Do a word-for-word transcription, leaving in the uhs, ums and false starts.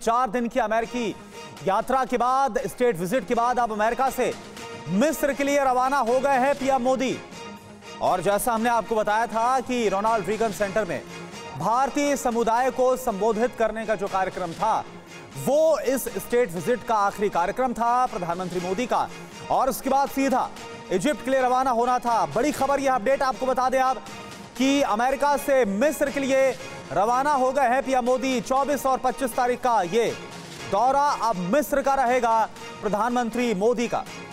चार दिन की अमेरिकी यात्रा के बाद, स्टेट विजिट के बाद अब अमेरिका से मिस्र के लिए रवाना हो गए हैं पीएम मोदी। और जैसा हमने आपको बताया था कि रोनाल्ड रीगन सेंटर में भारतीय समुदाय को संबोधित करने का जो कार्यक्रम था वो इस स्टेट विजिट का आखिरी कार्यक्रम था प्रधानमंत्री मोदी का, और उसके बाद सीधा इजिप्ट के लिए रवाना होना था। बड़ी खबर, यह अपडेट आपको बता दें आप कि अमेरिका से मिस्र के लिए रवाना हो गए हैं पीएम मोदी। चौबीस और पच्चीस तारीख का ये दौरा अब मिस्र का रहेगा प्रधानमंत्री मोदी का।